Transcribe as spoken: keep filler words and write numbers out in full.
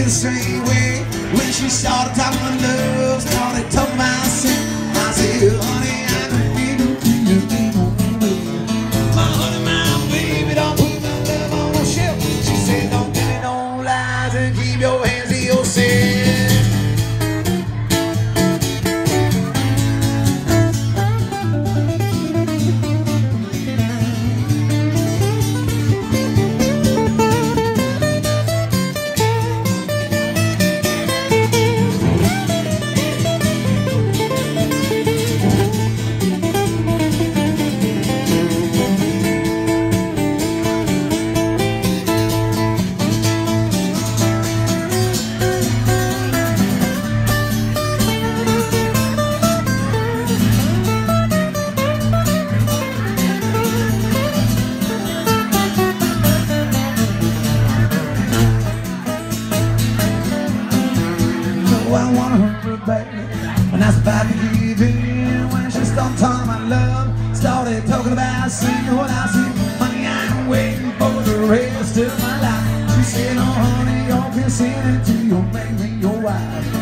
the same way. When she started talking about love, started talking about sin, I said, honey, I don't need no my honey, my baby, don't put my love on the shelf. She said, don't give me no lies and keep your hands to yourself. I want her back, and I was about to give in when she started talking about love, started talking about sin. What I said, honey, I'm waiting for the rest of my life. She said, oh honey, you're consenting to your make me your wife.